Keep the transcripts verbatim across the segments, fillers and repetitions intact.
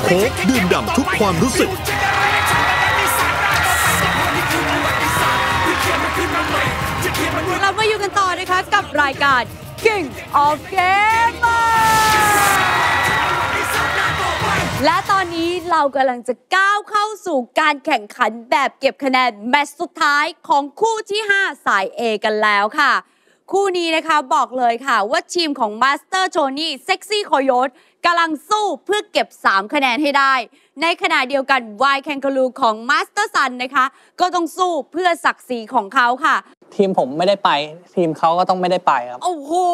โค้กดื่มด่ำทุกความรู้สึกเรามาอยู่กันต่อนะคะกับรายการ King of Gamers และตอนนี้เรากำลังจะก้าวเข้าสู่การแข่งขันแบบเก็บคะแนนแมตช์สุดท้ายของคู่ที่ห้าสาย A กันแล้วค่ะคู่นี้นะคะบอกเลยค่ะว่าทีมของ Master Tony Sexy Coyote กำลังสู้เพื่อเก็บสามคะแนนให้ได้ในขณะเดียวกัน Y Kangaroo ของ Master Sun นะคะก็ต้องสู้เพื่อศักดิ์ศรีของเขาค่ะทีมผมไม่ได้ไปทีมเขาก็ต้องไม่ได้ไปครับโอ้โห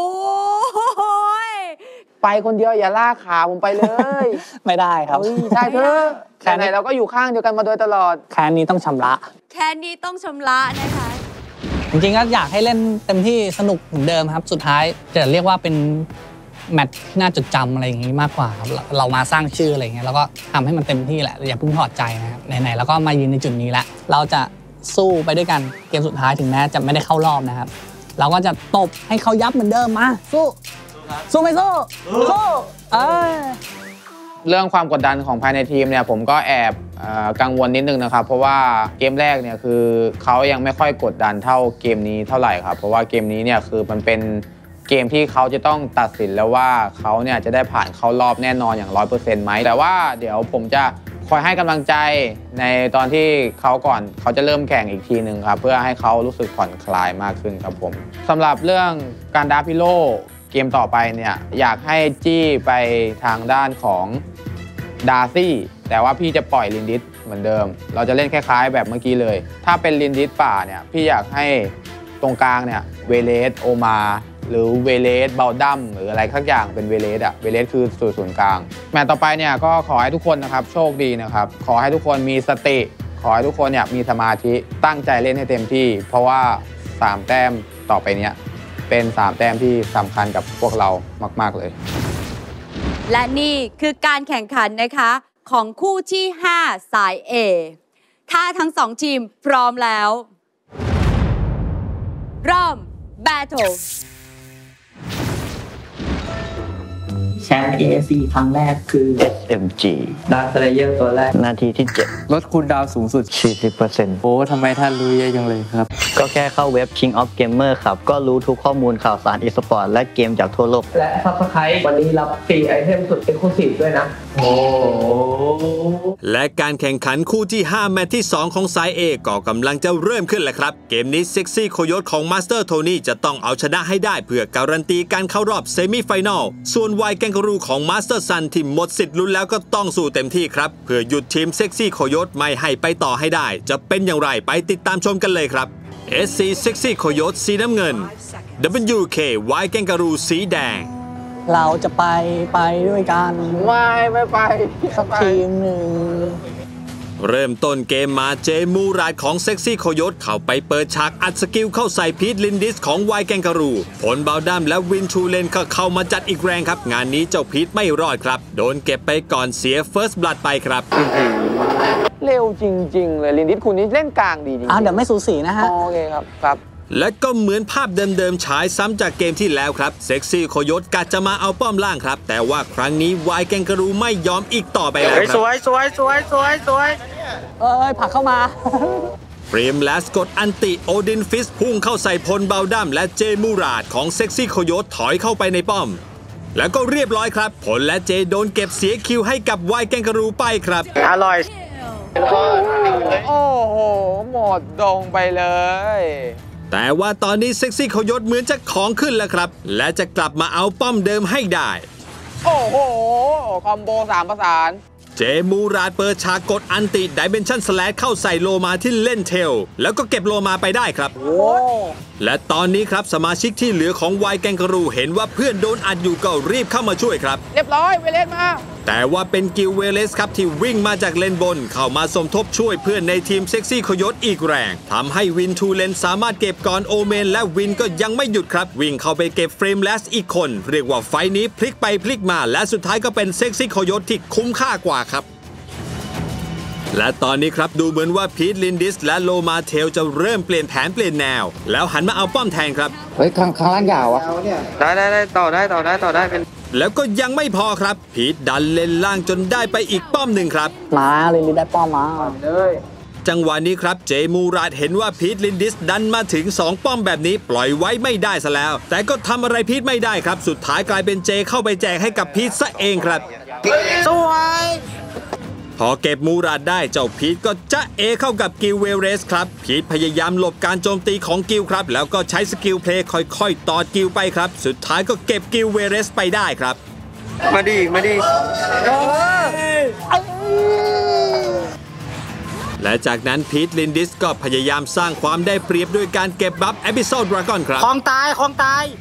ไปคนเดียวอย่าลากขาผมไปเลยไม่ได้ครับได้เถอะแค่ไหนเราก็อยู่ข้างเดียวกันมาโดยตลอดแค่นี้ต้องชำระแค่นี้ต้องชำระนะคะจริงๆก็อยากให้เล่นเต็มที่สนุกเหมือนเดิมครับสุดท้ายจะเรียกว่าเป็นแมตช์ที่น่าจดจำอะไรอย่างนี้มากกว่าครับเรามาสร้างชื่ออะไรเงี้ยแล้วก็ทำให้มันเต็มที่แหละอย่าเพิ่งถอดใจนะครับไหนๆแล้วก็มายืนในจุดนี้แล้วเราจะสู้ไปด้วยกันเกมสุดท้ายถึงแม้จะไม่ได้เข้ารอบนะครับเราก็จะตบให้เขายับเหมือนเดิมมาสู้สู้ไม่สู้สู้เออเรื่องความกดดันของภายในทีมเนี่ยผมก็แอบกังวลนิดนึงนะครับเพราะว่าเกมแรกเนี่ยคือเขายังไม่ค่อยกดดันเท่าเกมนี้เท่าไหร่ครับเพราะว่าเกมนี้เนี่ยคือมันเป็นเกมที่เขาจะต้องตัดสินแล้วว่าเขาเนี่ยจะได้ผ่านเข้ารอบแน่นอนอย่าง ร้อยเปอร์เซ็นต์ ไหมแต่ว่าเดี๋ยวผมจะคอยให้กำลังใจในตอนที่เขาก่อนเขาจะเริ่มแข่งอีกทีหนึ่งครับเพื่อให้เขารู้สึกผ่อนคลายมากขึ้นครับผมสำหรับเรื่องการดาพิโลเกมต่อไปเนี่ยอยากให้จี้ไปทางด้านของดาร์ซี่แต่ว่าพี่จะปล่อยลินดิสเหมือนเดิมเราจะเล่นคล้ายๆแบบเมื่อกี้เลยถ้าเป็นลินดิสป่าเนี่ยพี่อยากให้ตรงกลางเนี่ยเวเลสโอมาหรือเวเลสเบลดัมหรืออะไรสักอย่างเป็นเวเลสอะเวเลสคือศูนย์ศูนย์กลางแมตช์ต่อไปเนี่ยก็ขอให้ทุกคนนะครับโชคดีนะครับขอให้ทุกคนมีสติขอให้ทุกคนเนี่ยมีสมาธิตั้งใจเล่นให้เต็มที่เพราะว่าสามแต้มต่อไปเนี้ยเป็นสามแต้มที่สำคัญกับพวกเรามากๆเลยและนี่คือการแข่งขันนะคะของคู่ที่ห้าสาย A ถ้าทั้งสองทีมพร้อมแล้วเริ่ม Battle แชมป์ เอ เอส ซี ครั้งแรกคือเอส เอ็ม จีดาร์คเลเยอร์ตัวแรกนาทีที่เจ็ดลดคูลดาวน์สูงสุดสี่สิบเปอร์เซ็นต์โอ้ทำไมท่านรู้เยอะจังเลยครับก็แค่เข้าเว็บ King of Gamer ครับก็รู้ทุกข้อมูลข่าวสาร e-sport และเกมจากทั่วโลกและ Subscribe วันนี้รับฟรีไอเทมสุด Exclusive ด้วยนะโอ้และการแข่งขันคู่ที่ห้าแมตช์ที่สองของสาย A ก็กำลังจะเริ่มขึ้นแล้วครับเกมนี้ Sexy Coyote ของ Master Tony จะต้องเอาชนะให้ได้เพื่อการันตีการเข้ารอบเซมิไฟแนลส่วน Y Kangaroo ของ Master Sun ที่หมดสิทธิ์ลุ้นแล้วก็ต้องสู้เต็มที่ครับเพื่อหยุดทีม Sexy Coyote ไม่ให้ไปต่อให้ได้จะเป็นอย่างไรไปติดตามชมกันเลยครับ เอส ซี Sexy Coyote สีน้ำเงิน ดับเบิลยู เค Y Kangaroo สีแดงเราจะไปไปด้วยกันไม่ไม่ไปสักทีมหนึ่งเริ่มต้นเกมมาเจมูราดของ Sexy Coyote เข้าไปเปิดฉากอัดสกิลเข้าใส่พีทลินดิสของ Y Kangaroo ผลเบลดัมและวินชูเลนก็เข้ามาจัดอีกแรงครับงานนี้เจ้าพีทไม่รอดครับโดนเก็บไปก่อนเสีย First Blood ไปครับเร็วจริงๆเลยลินดิสคุณนี่เล่นกลางดีจริงๆอ่ะเดี๋ยวไม่สูสีนะฮะโอเคครับครับและก็เหมือนภาพเดิมๆฉายซ้ำจากเกมที่แล้วครับ Sexy Coyote กะจะมาเอาป้อมล่างครับแต่ว่าครั้งนี้ Y Kangaroo ไม่ยอมอีกต่อไปแล้วครับสวยสวยสวยสวยสวยเอ้ยผลักเข้ามาเฟรมแลสกดอันติโอดินฟิสพุ่งเข้าใส่พลเบลดัมและเจมูราดของ Sexy Coyote ถอยเข้าไปในป้อมแล้วก็เรียบร้อยครับผลและเจโดนเก็บเสียคิวให้กับ Y Kangaroo ไปครับอร่อยโอ้โหหมดดงไปเลยแต่ว่าตอนนี้ Sexy Coyote เหมือนจะของขึ้นแล้วครับและจะกลับมาเอาป้อมเดิมให้ได้โอ้โหคอมโบสามประสานเจมูราดเปิดฉากกดอันติไดเมนชั่นสแลชเข้าใส่โลมาที่เล่นเทลแล้วก็เก็บโลมาไปได้ครับและตอนนี้ครับสมาชิกที่เหลือของ Y Kangaroo เห็นว่าเพื่อนโดนอัดอยู่ก็รีบเข้ามาช่วยครับเรียบร้อยเวเลสมาแต่ว่าเป็นกิลเวเลสครับที่วิ่งมาจากเลนบนเข้ามาสมทบช่วยเพื่อนในทีม Sexy Coyote อีกแรงทำให้วินทูเลนสามารถเก็บก่อนโอเมนและวินก็ยังไม่หยุดครับวิ่งเข้าไปเก็บเฟรมแลสอีกคนเรียกว่าไฟนี้พลิกไปพลิกมาและสุดท้ายก็เป็น Sexy Coyote ที่คุ้มค่ากว่าครับและตอนนี้ครับดูเหมือนว่าพีทลินดิสและโลมาเทลจะเริ่มเปลี่ยนแผนเปลี่ยนแนวแล้วหันมาเอาป้อมแทนครับเฮ้ยข้างข้างล่างยาวอะได้ได้ได้ต่อได้ต่อได้ต่อได้เป็นแล้วก็ยังไม่พอครับพีทดันเลนล่างจนได้ไปอีกป้อมหนึ่งครับมาเลยลินได้ป้อมมาเลยจังหวะนี้ครับเจมูราดเห็นว่าพีทลินดิสดันมาถึงสองป้อมแบบนี้ปล่อยไว้ไม่ได้ซะแล้วแต่ก็ทำอะไรพีทไม่ได้ครับสุดท้ายกลายเป็นเจเข้าไปแจกให้กับพีทซะเองครับสวยพอเก็บมูราดได้เจ้าพีทก็จะเอเข้ากับกิลเวเรสครับพีทพยายามหลบการโจมตีของกิลครับแล้วก็ใช้สกิลเพลย์ค่อยๆตอดกิลไปครับสุดท้ายก็เก็บกิลเวเรสไปได้ครับมาดิมาดิและจากนั้นพีทลินดิสก็พยายามสร้างความได้เปรียบด้วยการเก็บบัฟแอบิโซดดราก้อนครับของตายของตาย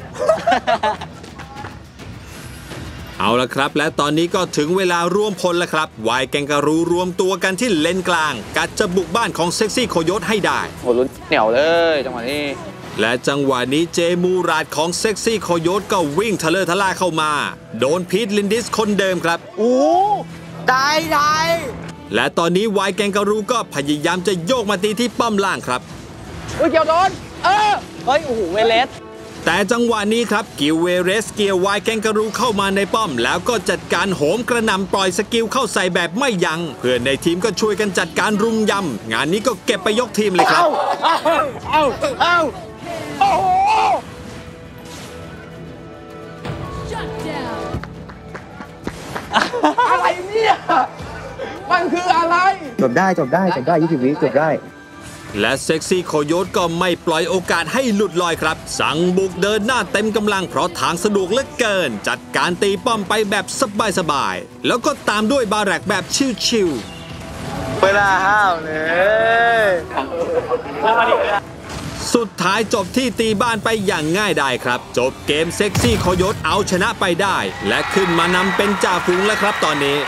เอาละครับและตอนนี้ก็ถึงเวลาร่วมพลแล้วครับวายแกงการูรวมตัวกันที่เลนกลางกัดจะบุกบ้านของเซ็กซี่โคโยตให้ได้โหลุ้นเหนียวเลยจังหวะนี้และจังหวะนี้เจมูราดของเซ็กซี่โคโยตก็วิ่งทะเลทะล่าเข้ามาโดนพีทลินดิสคนเดิมครับโอ้ได้ได้และตอนนี้วายแกงการูก็พยายามจะโยกมาตีที่ป้อมล่างครับเฮ้ยเกี่ยวโดนเออเฮ้ยโอ้โหเวเลสแต่จังหวะนี้ครับกิลเวเรสเกียร์วายแกงการูเข้ามาในป้อมแล้วก็จัดการโหมกระหน่ำปล่อยสกิลเข้าใส่แบบไม่ยั้งเพื่อนในทีมก็ช่วยกันจัดการรุมยำงานนี้ก็เก็บไปยกทีมเลยครับเอาเอาเอาโอ้โหอะไรเนี่ยมันคืออะไรจบได้จบได้จบได้ยี่สิบวิจบได้และเซ็กซี่โคโยตก็ไม่ปล่อยโอกาสให้หลุดลอยครับสั่งบุกเดินหน้าเต็มกำลังเพราะทางสะดวกเหลือเกินจัดการตีป้อมไปแบบสบายๆแล้วก็ตามด้วยบาแรกแบบชิวๆเวลาห้าวเลยสุดท้ายจบที่ตีบ้านไปอย่างง่ายดายครับจบเกมเซ็กซี่โคโยตเอาชนะไปได้และขึ้นมานำเป็นจ่าฝูงแล้วครับตอนนี้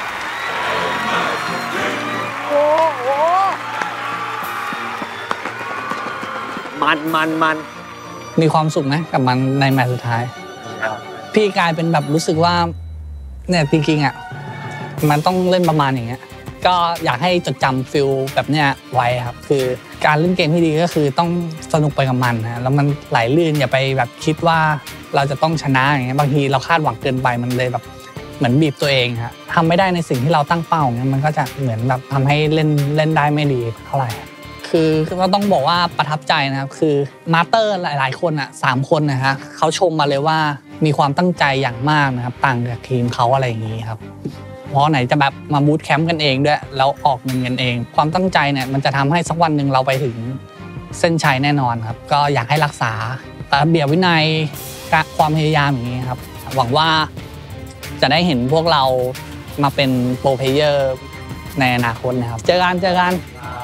มันมันมันมีความสุขนะกับมันในแมตช์สุดท้ายพี่กลายเป็นแบบรู้สึกว่าเนี่ยจริงๆอ่ะมันต้องเล่นประมาณอย่างเงี้ยก็อยากให้จดจำฟิลแบบเนี้ยไว้ครับคือการเล่นเกมที่ดีก็คือต้องสนุกไปกับมันนะแล้วมันไหลลื่นอย่าไปแบบคิดว่าเราจะต้องชนะอย่างเงี้ยบางทีเราคาดหวังเกินไปมันเลยแบบเหมือนบีบตัวเองฮะทำไม่ได้ในสิ่งที่เราตั้งเป้าเงี้ยมันก็จะเหมือนแบบทำให้เล่นเล่นได้ไม่ดีเท่าไหร่คือก็ต้องบอกว่าประทับใจนะครับคือมาสเตอร์หลายๆคนอ่ะสามคนนะฮะเขาชมมาเลยว่ามีความตั้งใจอย่างมากนะครับต่างจากทีมเขาอะไรอย่างนี้ครับเพราะไหนจะแบบมาบูตแคมป์กันเองด้วยแล้วออกเงินกันเองความตั้งใจเนี่ยมันจะทำให้สักวันหนึ่งเราไปถึงเส้นชัยแน่นอนครับก็อยากให้รักษาระเบียบวินัยความพยายามอย่างนี้ครับหวังว่าจะได้เห็นพวกเรามาเป็นโปรเพลเยอร์ในอนาคตนะครับเจอกันเจอกัน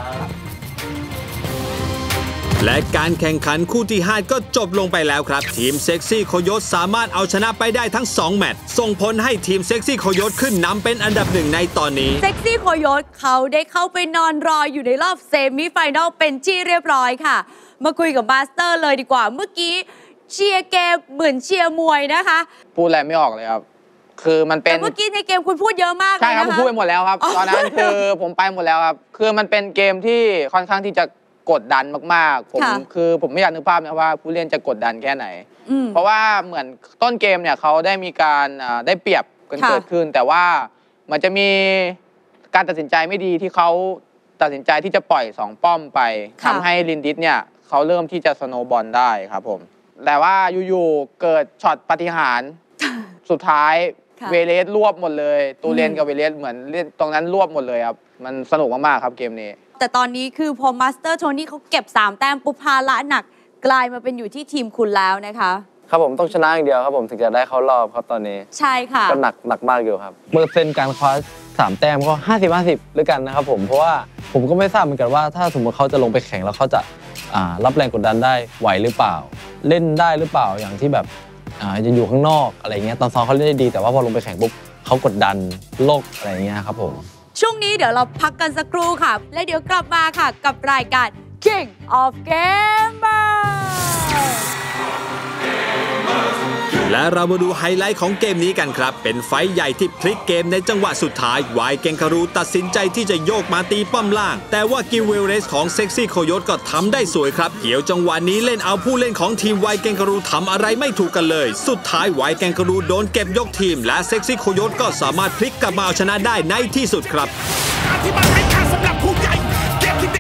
และการแข่งขันคู่ที่ห้าก็จบลงไปแล้วครับทีมเซ็กซี่โคโยตสามารถเอาชนะไปได้ทั้งสองแมตช์ส่งผลให้ทีมเซ็กซี่โคโยตขึ้นนำเป็นอันดับหนึ่งในตอนนี้เซ็กซี่โคโยตเขาได้เข้าไปนอนรออยู่ในรอบเซมิไฟแนลเป็นที่เรียบร้อยค่ะมาคุยกับมาสเตอร์เลยดีกว่าเมื่อกี้เชียร์เกมเหมือนเชียร์มวยนะคะพูดอะไรไม่ออกเลยครับคือมันเป็นแต่เมื่อกี้ในเกมคุณพูดเยอะมากเลยใช่ครับผมพูดไปหมดแล้วครับตอนนั้นคือผมไปหมดแล้วครับคือมันเป็นเกมที่ค่อนข้างที่จะกดดันมากๆผมคือผมไม่อยากนึกภาพนะว่าผู้เล่นจะกดดันแค่ไหนเพราะว่าเหมือนต้นเกมเนี่ยเขาได้มีการได้เปรียบกันเกิดขึ้นแต่ว่ามันจะมีการตัดสินใจไม่ดีที่เขาตัดสินใจที่จะปล่อยสองป้อมไปทำให้ลินดิสเนี่ยเขาเริ่มที่จะสโนว์บอลได้ครับผมแต่ว่าอยู่ๆเกิดช็อตปาฏิหาริย์สุดท้ายเวเลสรวบหมดเลยตูเรนกับเวเลสเหมือนเล่นตรงนั้นรวบหมดเลยครับมันสนุกมากๆครับเกมนี้แต่ตอนนี้คือพอมาสเตอร์โทนี่เขาเก็บสามแต้มปุ๊บภาระหนักกลายมาเป็นอยู่ที่ทีมคุณแล้วนะคะครับผมต้องชนะอย่างเดียวครับผมถึงจะได้เข้ารอบครับตอนนี้ใช่ค่ะก็หนักหนักมากอยู่ครับเปอร์เซ็นต์การคว้าสามแต้มก็ห้าสิบ ห้าสิบด้วยกันนะครับผมเพราะว่าผมก็ไม่ทราบเหมือนกันว่าถ้าสมมติเขาจะลงไปแข่งแล้วเขาจะรับแรงกดดันได้ไหวหรือเปล่าเล่นได้หรือเปล่าอย่างที่แบบจะอยู่ข้างนอกอะไรเงี้ยตอนซ้อมเขาเล่นได้ดีแต่ว่าพอลงไปแข่งปุ๊บเขากดดันโลกอะไรเงี้ยครับผมช่วงนี้เดี๋ยวเราพักกันสักครู่ค่ะและเดี๋ยวกลับมาค่ะกับรายการ King of Gamers และเรามาดูไฮไลท์ของเกมนี้กันครับเป็นไฟท์ใหญ่ที่พลิกเกมในจังหวะสุดท้ายวายเกงการูตัดสินใจที่จะโยกมาตีป้อมล่างแต่ว่ากิลเวลเรสของเซ็กซี่โคโยตก็ทำได้สวยครับเกี่ยวจังหวะนี้เล่นเอาผู้เล่นของทีมวายเกงการูทำอะไรไม่ถูกกันเลยสุดท้ายวายเกงการูโดนเก็บยกทีมและเซ็กซี่โคโยตก็สามารถพลิกกลับมาเอาชนะได้ในที่สุดครับอธิบายให้การสำหรับผู้ใหญ่